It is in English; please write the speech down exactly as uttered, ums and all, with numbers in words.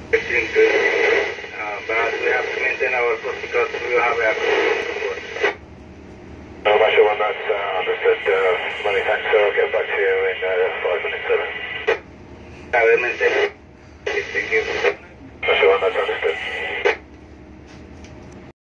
Listening to it, uh, but we have to maintain our course because we have a No, Marshal one, that's uh, understood. Uh, many thanks, sir. I'll get back to you in uh, five minutes, seven. uh, we maintain